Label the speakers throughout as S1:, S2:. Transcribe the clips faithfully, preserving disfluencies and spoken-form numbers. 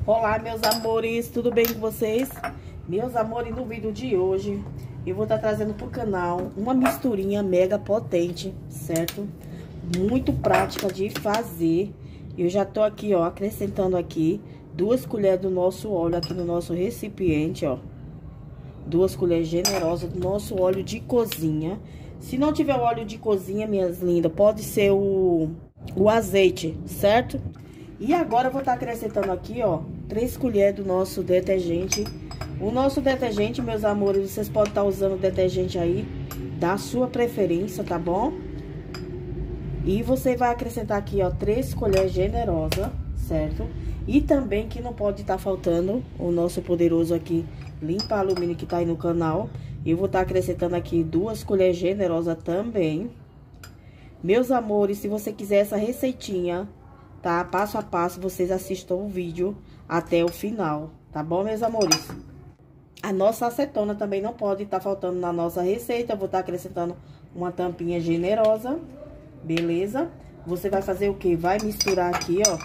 S1: Olá, meus amores, tudo bem com vocês? Meus amores, no vídeo de hoje eu vou estar trazendo pro canal uma misturinha mega potente, certo? Muito prática de fazer. Eu já tô aqui, ó, acrescentando aqui duas colheres do nosso óleo aqui no nosso recipiente, ó. Duas colheres generosas do nosso óleo de cozinha. Se não tiver o óleo de cozinha, minhas lindas, pode ser o, o azeite, certo? E agora eu vou estar acrescentando aqui, ó, três colheres do nosso detergente. O nosso detergente, meus amores, vocês podem estar usando o detergente aí da sua preferência, tá bom? E você vai acrescentar aqui, ó, três colheres generosas, certo? E também que não pode estar faltando o nosso poderoso aqui, limpa alumínio, que tá aí no canal. Eu vou estar acrescentando aqui duas colheres generosas também. Meus amores, se você quiser essa receitinha, tá? Passo a passo, vocês assistam o vídeo até o final, tá bom, meus amores? A nossa acetona também não pode estar faltando na nossa receita. Eu vou estar acrescentando uma tampinha generosa, beleza? Você vai fazer o quê? Vai misturar aqui, ó.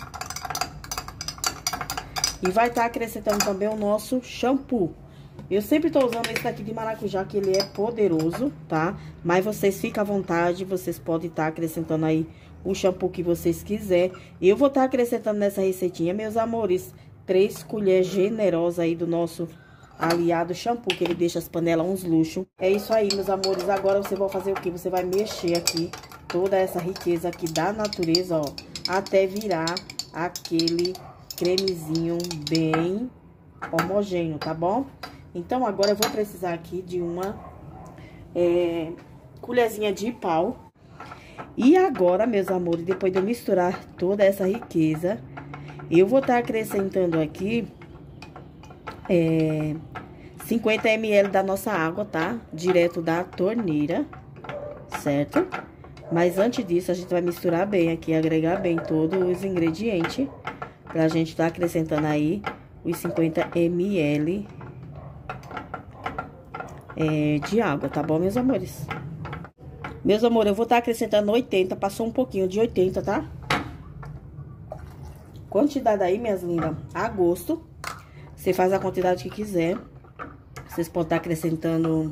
S1: E vai estar acrescentando também o nosso shampoo. Eu sempre tô usando esse daqui de maracujá, que ele é poderoso, tá? Mas vocês ficam à vontade, vocês podem estar acrescentando aí o shampoo que vocês quiserem. Eu vou estar acrescentando nessa receitinha, meus amores, três colheres generosas aí do nosso aliado shampoo, que ele deixa as panelas uns luxos. É isso aí, meus amores. Agora você vai fazer o quê? Você vai mexer aqui toda essa riqueza aqui da natureza, ó, até virar aquele cremezinho bem homogêneo, tá bom? Então, agora eu vou precisar aqui de uma é, colherzinha de pau. E agora, meus amores, depois de eu misturar toda essa riqueza, eu vou estar acrescentando aqui é, cinquenta mililitros da nossa água, tá? Direto da torneira, certo? Mas antes disso, a gente vai misturar bem aqui, agregar bem todos os ingredientes, pra gente estar acrescentando aí os cinquenta mililitros é, de água, tá bom, meus amores? Meus amores, eu vou estar acrescentando oitenta, passou um pouquinho de oitenta, tá? Quantidade aí, minhas lindas, a gosto. Você faz a quantidade que quiser. Vocês podem estar acrescentando...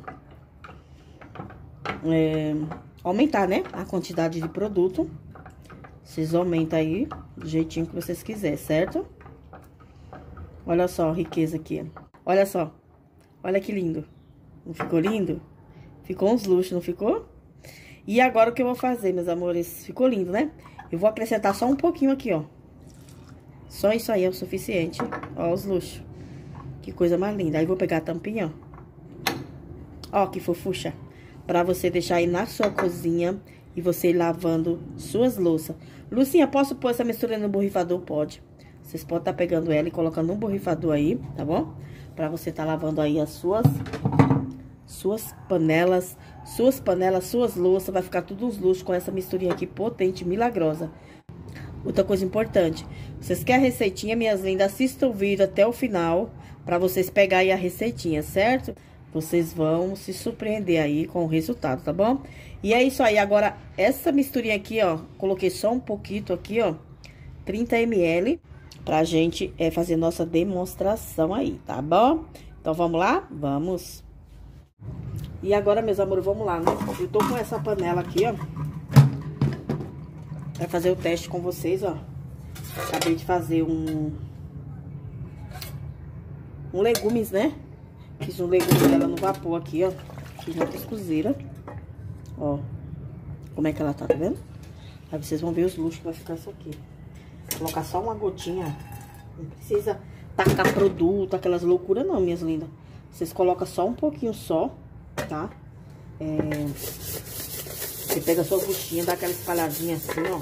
S1: É, aumentar, né? A quantidade de produto. Vocês aumentam aí do jeitinho que vocês quiserem, certo? Olha só a riqueza aqui. Olha só. Olha que lindo. Não ficou lindo? Ficou uns luxos, não ficou? E agora o que eu vou fazer, meus amores? Ficou lindo, né? Eu vou acrescentar só um pouquinho aqui, ó. Só isso aí é o suficiente. Ó, os luxos. Que coisa mais linda. Aí vou pegar a tampinha, ó. Ó, que fofucha. Pra você deixar aí na sua cozinha e você ir lavando suas louças. Lucinha, posso pôr essa mistura no borrifador? Pode. Vocês podem estar pegando ela e colocando no borrifador aí, tá bom? Pra você estar lavando aí as suas... Suas panelas, suas panelas, suas louças, vai ficar tudo uns luxos com essa misturinha aqui potente, milagrosa. Outra coisa importante, vocês querem a receitinha, minhas lindas, assistam o vídeo até o final, pra vocês pegarem a receitinha, certo? Vocês vão se surpreender aí com o resultado, tá bom? E é isso aí, agora, essa misturinha aqui, ó, coloquei só um pouquinho aqui, ó, trinta mililitros, pra gente é, fazer nossa demonstração aí, tá bom? Então, vamos lá? Vamos! E agora, meus amores, vamos lá, né? Eu tô com essa panela aqui, ó. Pra fazer o teste com vocês, ó. Acabei de fazer um... Um legumes, né? Fiz um legume dela no vapor aqui, ó. Fiz na cuscuzeira. Ó. Como é que ela tá, tá vendo? Aí vocês vão ver os luxos que vai ficar isso aqui. Vou colocar só uma gotinha. Não precisa tacar produto, aquelas loucuras não, minhas lindas. Vocês colocam só um pouquinho só, tá? É... Você pega a sua buchinha, dá aquela espalhadinha assim, ó.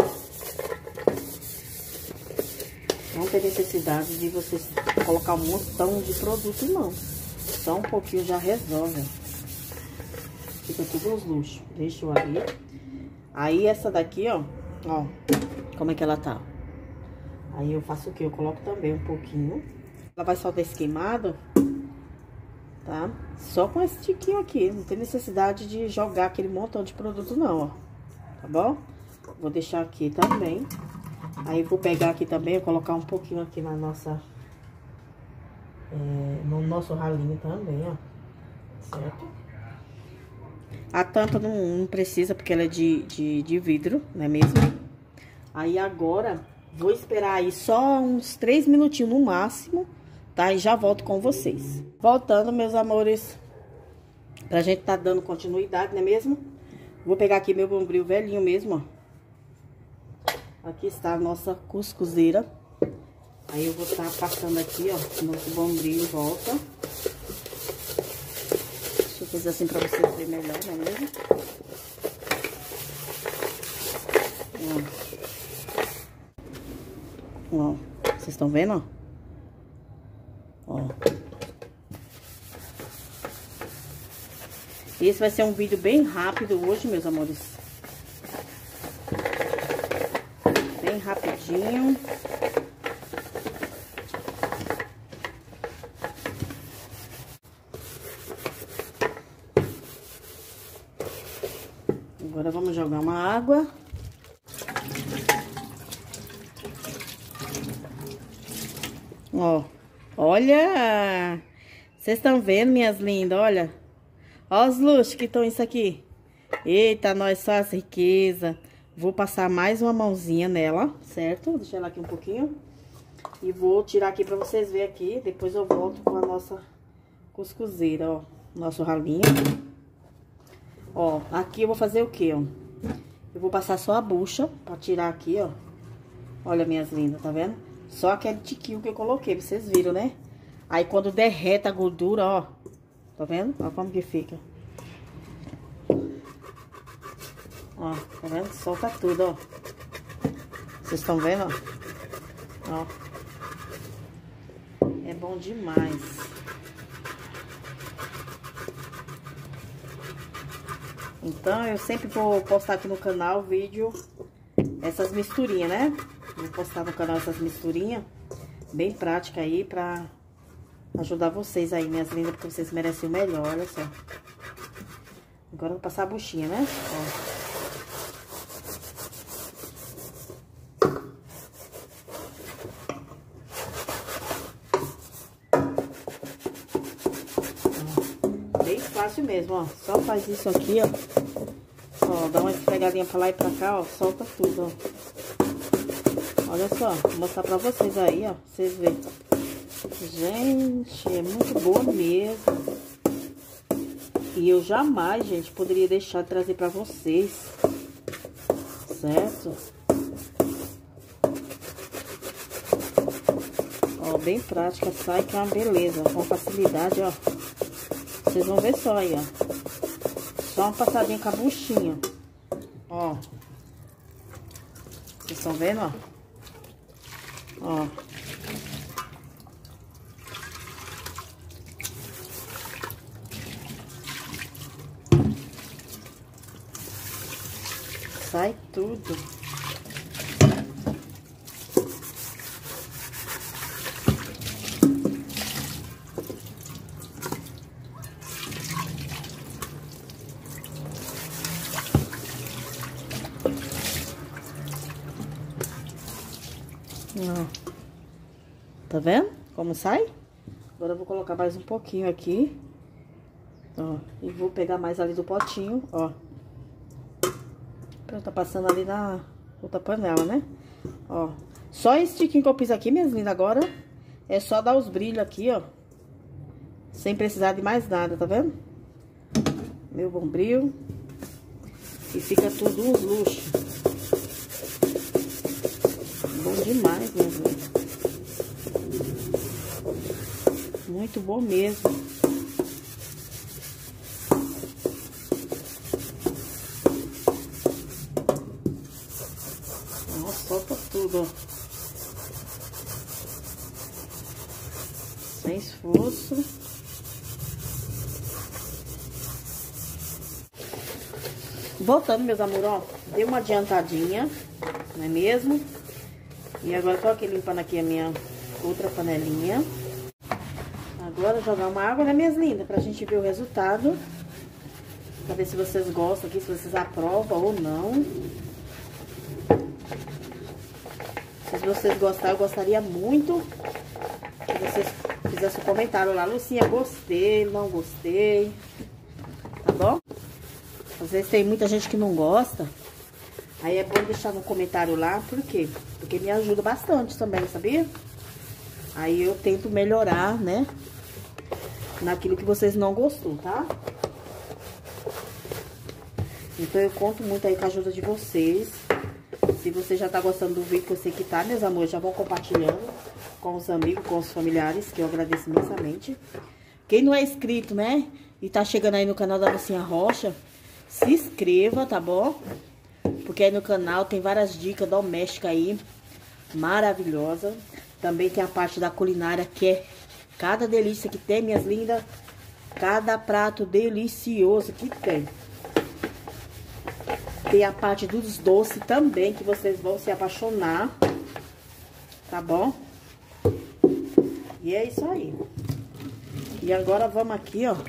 S1: Não tem necessidade de vocês colocar um montão de produto, não. Só um pouquinho já resolve. Fica tudo uns luxos. Deixa eu ali. Aí essa daqui, ó, ó, como é que ela tá? Aí eu faço o quê? Eu coloco também um pouquinho. Ela vai soltar esse queimado, tá? Só com esse tiquinho aqui, não tem necessidade de jogar aquele montão de produto não, ó. Tá bom? Vou deixar aqui também. Aí vou pegar aqui também, colocar um pouquinho aqui na nossa é, no nosso ralinho também, ó. Certo? A tampa não, não precisa, porque ela é de, de, de vidro, não é mesmo? Aí agora, vou esperar aí só uns três minutinhos no máximo, tá? E já volto com vocês. Voltando, meus amores, pra gente tá dando continuidade, não é mesmo? Vou pegar aqui meu bombril velhinho mesmo, ó. Aqui está a nossa cuscuzeira. Aí eu vou estar passando aqui, ó, nosso bombril em volta. Deixa eu fazer assim pra vocês verem melhor, não é mesmo? Ó. Ó, vocês estão vendo, ó? Ó. Esse vai ser um vídeo bem rápido hoje, meus amores. Bem rapidinho. Agora vamos jogar uma água. Ó, olha! Vocês estão vendo, minhas lindas? Olha. Ó os luxos que estão isso aqui. Eita, nós só essa riqueza. Vou passar mais uma mãozinha nela, certo? Deixa ela aqui um pouquinho. E vou tirar aqui pra vocês verem aqui. Depois eu volto com a nossa cuscuzeira, ó. Nosso ralinho. Ó, aqui eu vou fazer o quê, ó? Eu vou passar só a bucha pra tirar aqui, ó. Olha, minhas lindas, tá vendo? Só aquele tiquinho que eu coloquei, vocês viram, né? Aí quando derreta a gordura, ó. Tá vendo? Ó como que fica. Ó, tá vendo? Solta tudo, ó. Vocês estão vendo, ó? Ó. É bom demais. Então, eu sempre vou postar aqui no canal vídeo, essas misturinhas, né? Vou postar no canal essas misturinhas, bem prática aí, pra ajudar vocês aí, minhas lindas, porque vocês merecem o melhor, olha só. Agora eu vou passar a buchinha, né? Ó. Bem fácil mesmo, ó. Só faz isso aqui, ó. Ó, dá uma esfregadinha pra lá e pra cá, ó. Solta tudo, ó. Olha só, vou mostrar pra vocês aí, ó. Vocês verem. Gente, é muito boa mesmo. E eu jamais, gente, poderia deixar de trazer pra vocês. Certo? Ó, bem prática, sai que é uma beleza. Com facilidade, ó. Vocês vão ver só aí, ó. Só uma passadinha com a buchinha. Ó. Vocês estão vendo, ó? Ó. Sai tudo. Ó. Tá vendo como sai? Agora eu vou colocar mais um pouquinho aqui. Ó. E vou pegar mais ali do potinho, ó. Pra tá passando ali na outra panela, né? Ó. Só esse tiquinho que eu fiz aqui, minhas lindas, agora é só dar os brilhos aqui, ó. Sem precisar de mais nada, tá vendo? Meu bombril. E fica tudo uns luxos. Bom demais, meu Deus. Muito bom mesmo. Nossa, solta tudo, ó. Sem esforço. Voltando, meus amores, ó. Dei uma adiantadinha, não é mesmo? E agora tô aqui limpando aqui a minha outra panelinha. Agora jogar uma água, né, minhas lindas? Pra gente ver o resultado. Pra ver se vocês gostam aqui, se vocês aprovam ou não. Se vocês gostarem, eu gostaria muito que vocês fazer seu comentário lá. Lucinha, gostei, não gostei. Tá bom? Às vezes tem muita gente que não gosta. Aí é bom deixar no comentário lá. Por quê? Porque me ajuda bastante também, sabia? Aí eu tento melhorar, né? Naquilo que vocês não gostou, tá? Então eu conto muito aí com a ajuda de vocês. Se você já tá gostando do vídeo, que eu sei que tá, meus amores, já vão compartilhando com os amigos, com os familiares, que eu agradeço imensamente. Quem não é inscrito, né? E tá chegando aí no canal da Lucinha Rocha, se inscreva, tá bom? Porque aí no canal tem várias dicas domésticas aí, maravilhosa. Também tem a parte da culinária, que é cada delícia que tem, minhas lindas. Cada prato delicioso que tem. Tem a parte dos doces também, que vocês vão se apaixonar. Tá bom? E é isso aí. E agora vamos aqui, ó.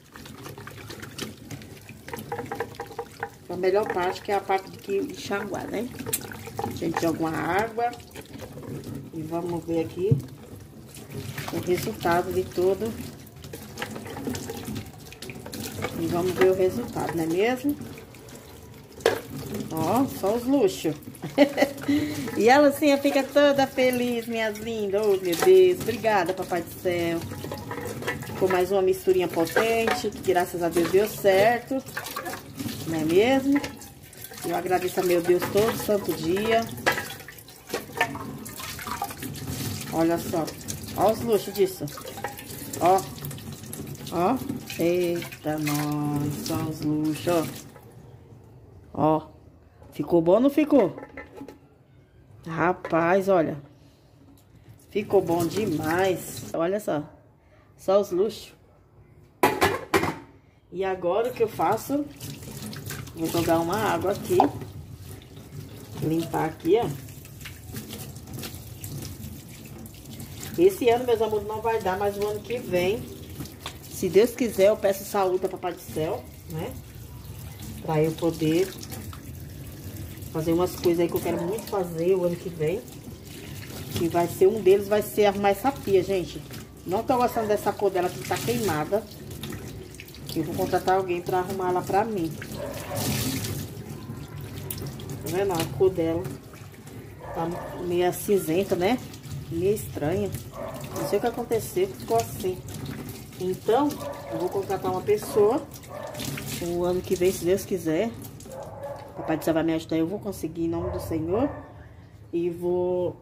S1: A melhor parte, que é a parte de, que, de enxaguar, né? A gente joga uma água. E vamos ver aqui o resultado de tudo. E vamos ver o resultado, não é mesmo? Ó, só os luxos. E a Lucinha fica toda feliz, minhas lindas. Oh, meu Deus. Obrigada, Papai do Céu. Ficou mais uma misturinha potente, que graças a Deus deu certo. Não é mesmo? Eu agradeço a meu Deus todo santo dia. Olha só. Ó os luxos disso. Ó. Ó. Eita, nós. Ó os luxos, ó. Ó. Ficou bom ou não ficou? Rapaz, olha. Ficou bom demais. Olha só. Só os luxos. E agora o que eu faço? Vou jogar uma água aqui. Limpar aqui, ó. Esse ano, meus amores, não vai dar, mas o ano que vem, se Deus quiser, eu peço saúde a Papai do Céu, né? Pra eu poder fazer umas coisas aí que eu quero muito fazer o ano que vem. Que vai ser, um deles vai ser arrumar essa pia, gente. Não tô gostando dessa cor dela que tá queimada. Eu vou contratar alguém pra arrumar ela pra mim. Tá vendo? A cor dela tá meio cinzenta, né? Meio estranha. Não sei o que aconteceu, ficou assim. Então, eu vou contratar uma pessoa. O ano que vem, se Deus quiser. O Papai do Céu vai me ajudar. Eu vou conseguir em nome do Senhor. E vou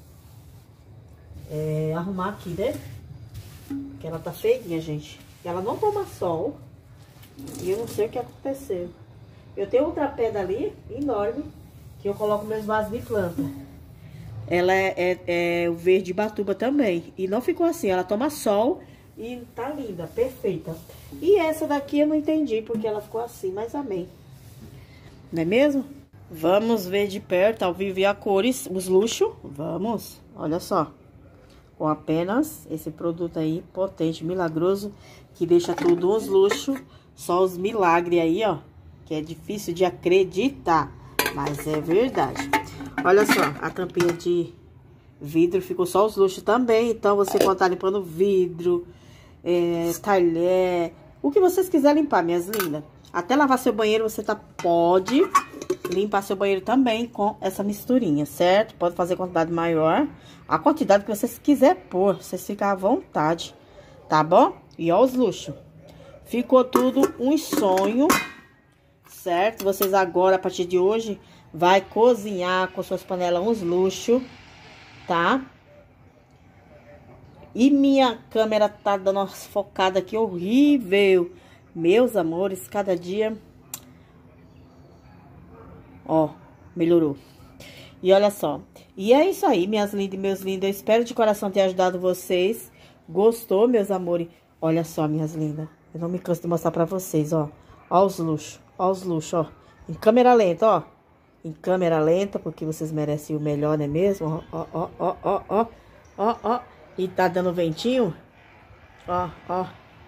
S1: é, arrumar aqui, né? Que ela tá feinha, gente. Ela não toma sol. E eu não sei o que aconteceu. Eu tenho outra pedra ali, enorme, que eu coloco meus vasos de planta. Ela é, é, é o verde batuba também. E não ficou assim, ela toma sol e tá linda, perfeita. E essa daqui eu não entendi porque ela ficou assim, mas amém. Não é mesmo? Vamos ver de perto, ao vivo, e a cores, os luxos. Vamos, olha só. Com apenas esse produto aí, potente, milagroso, que deixa tudo uns luxos. Só os milagres aí, ó, que é difícil de acreditar, mas é verdade. Olha só, a tampinha de vidro ficou só os luxos também. Então, você pode estar limpando vidro, é, talher, o que vocês quiserem limpar, minhas lindas. Até lavar seu banheiro, você tá, pode limpar seu banheiro também com essa misturinha, certo? Pode fazer quantidade maior, a quantidade que vocês quiserem pôr, vocês ficam à vontade, tá bom? E ó os luxos. Ficou tudo um sonho, certo? Vocês agora, a partir de hoje, vai cozinhar com suas panelas uns luxos, tá? E minha câmera tá dando uma focada aqui horrível. Meus amores, cada dia... Ó, melhorou. E olha só. E é isso aí, minhas lindas e meus lindos. Eu espero de coração ter ajudado vocês. Gostou, meus amores? Olha só, minhas lindas. Eu não me canso de mostrar pra vocês, ó. Ó os luxos, ó os luxos, ó. Em câmera lenta, ó. Em câmera lenta, porque vocês merecem o melhor, não é mesmo? Ó, ó, ó, ó, ó, ó, ó. E tá dando ventinho. Ó, ó.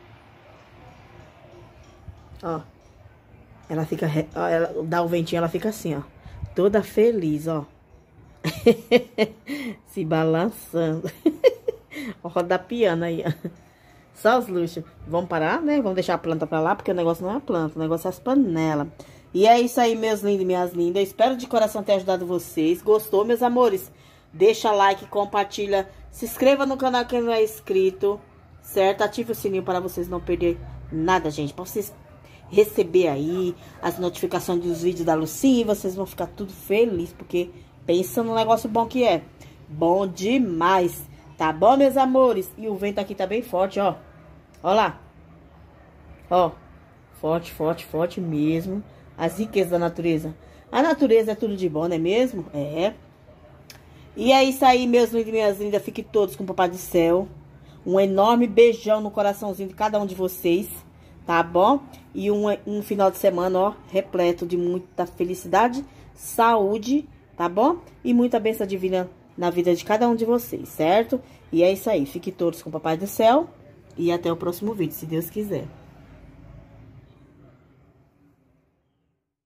S1: Ó. Ela fica, ó, ela dá o ventinho, ela fica assim, ó. Toda feliz, ó. Se balançando. Ó. Roda piano aí, ó. Só os luxos. Vamos parar, né? Vamos deixar a planta pra lá, porque o negócio não é a planta, o negócio é as panelas. E é isso aí, meus lindos e minhas lindas. Eu espero de coração ter ajudado vocês. Gostou, meus amores? Deixa like, compartilha. Se inscreva no canal quem não é inscrito, certo? Ative o sininho para vocês não perderem nada, gente. Para vocês receber aí as notificações dos vídeos da Lucinha. E vocês vão ficar tudo felizes, porque pensa no negócio bom que é. Bom demais. Tá bom, meus amores? E o vento aqui tá bem forte, ó. Ó lá. Ó. Forte, forte, forte mesmo. As riquezas da natureza. A natureza é tudo de bom, não é mesmo? É. E é isso aí, meus lindos e minhas lindas. Fiquem todos com o Papai do Céu. Um enorme beijão no coraçãozinho de cada um de vocês. Tá bom? E um, um final de semana, ó, repleto de muita felicidade, saúde, tá bom? E muita bênção divina na vida de cada um de vocês, certo? E é isso aí. Fiquem todos com o Papai do Céu. E até o próximo vídeo, se Deus quiser.